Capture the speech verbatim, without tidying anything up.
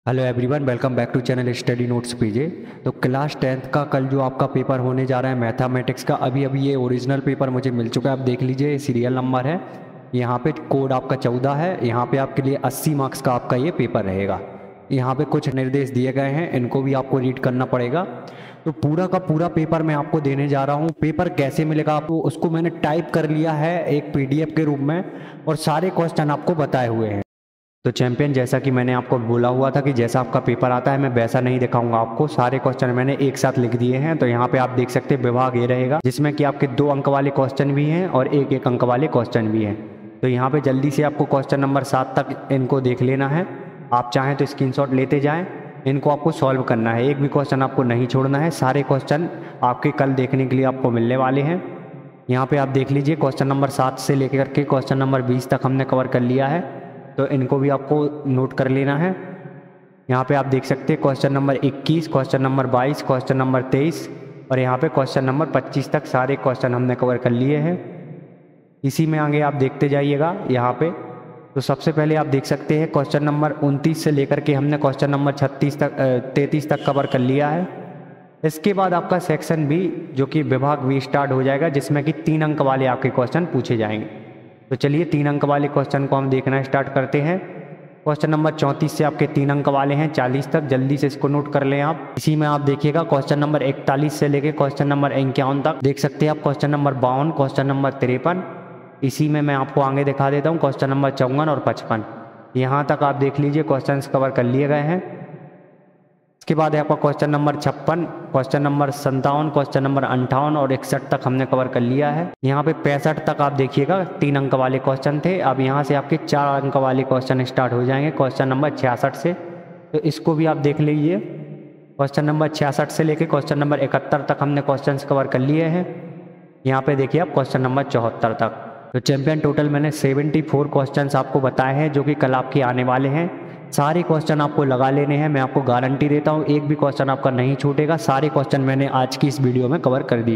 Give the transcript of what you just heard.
Hello everyone, welcome back to channel study notes P. J class tenth का कल जो आपका पेपर होने जा रहा है मैथमेटिक्स का, अभी अभी ये ओरिजिनल पेपर मुझे मिल चुका है। आप देख लीजिए, सीरियल नंबर है, यहाँ पे कोड आपका चौदह है। यहाँ पे आपके लिए अस्सी मार्क्स का आपका ये पेपर रहेगा। यहाँ पे कुछ निर्देश दिए गए हैं, इनको भी आपको रीड करना पड़ेगा। तो पूरा का पूरा पेपर मैं आपको देने जा रहा हूँ। पेपर कैसे मिलेगा आपको, उसको मैंने टाइप कर लिया है एक पीडीएफ के रूप में, और सारे क्वेश्चन आपको बताए हुए हैं। तो चैंपियन, जैसा कि मैंने आपको बोला हुआ था कि जैसा आपका पेपर आता है मैं वैसा नहीं दिखाऊंगा आपको, सारे क्वेश्चन मैंने एक साथ लिख दिए हैं। तो यहाँ पे आप देख सकते हैं विभाग ये रहेगा, जिसमें कि आपके दो अंक वाले क्वेश्चन भी हैं और एक एक अंक वाले क्वेश्चन भी हैं। तो यहाँ पे जल्दी से आपको क्वेश्चन नंबर सात तक इनको देख लेना है। आप चाहें तो स्क्रीनशॉट लेते जाएँ, इनको आपको सॉल्व करना है, एक भी क्वेश्चन आपको नहीं छोड़ना है। सारे क्वेश्चन आपके कल देखने के लिए आपको मिलने वाले हैं। यहाँ पे आप देख लीजिए, क्वेश्चन नंबर सात से लेकर के क्वेश्चन नंबर बीस तक हमने कवर कर लिया है, तो इनको भी आपको नोट कर लेना है। यहाँ पे आप देख सकते हैं क्वेश्चन नंबर इक्कीस, क्वेश्चन नंबर बाईस, क्वेश्चन नंबर तेईस और यहाँ पे क्वेश्चन नंबर पच्चीस तक सारे क्वेश्चन हमने कवर कर लिए हैं। इसी में आगे आप देखते जाइएगा यहाँ पे। तो सबसे पहले आप देख सकते हैं क्वेश्चन नंबर उनतीस से लेकर के हमने क्वेश्चन नंबर छत्तीस तक तैंतीस तक कवर कर लिया है। इसके बाद आपका सेक्शन बी जो कि विभाग बी स्टार्ट हो जाएगा, जिसमें कि तीन अंक वाले आपके क्वेश्चन पूछे जाएंगे। तो चलिए तीन अंक वाले क्वेश्चन को हम देखना स्टार्ट करते हैं। क्वेश्चन नंबर चौंतीस से आपके तीन अंक वाले हैं चालीस तक, जल्दी से इसको नोट कर लें आप। इसी में आप देखिएगा क्वेश्चन नंबर इकतालीस से लेके क्वेश्चन नंबर इक्यावन तक देख सकते हैं आप। क्वेश्चन नंबर बावन, क्वेश्चन नंबर तिरपन, इसी में मैं आपको आगे दिखा देता हूँ क्वेश्चन नंबर चौवन और पचपन। यहाँ तक आप देख लीजिए क्वेश्चन कवर कर लिए गए हैं। इसके बाद है आपका क्वेश्चन नंबर छप्पन, क्वेश्चन नंबर संतावन, क्वेश्चन नंबर अंठावन और इकसठ तक हमने कवर कर लिया है। यहाँ पे पैंसठ तक आप देखिएगा तीन अंक वाले क्वेश्चन थे। अब यहाँ से आपके चार अंक वाले क्वेश्चन स्टार्ट हो जाएंगे क्वेश्चन नंबर छियासठ से, तो इसको भी आप देख लीजिए। क्वेश्चन नंबर छियासठ से लेके क्वेश्चन नंबर इकहत्तर तक हमने क्वेश्चन कवर कर लिए हैं। यहाँ पे देखिए आप क्वेश्चन नंबर चौहत्तर तक। तो चैंपियन टोटल मैंने सेवेंटी फोर क्वेश्चन आपको बताए हैं जो कि कल आपके आने वाले हैं। सारे क्वेश्चन आपको लगा लेने हैं, मैं आपको गारंटी देता हूँ एक भी क्वेश्चन आपका नहीं छूटेगा। सारे क्वेश्चन मैंने आज की इस वीडियो में कवर कर दिए।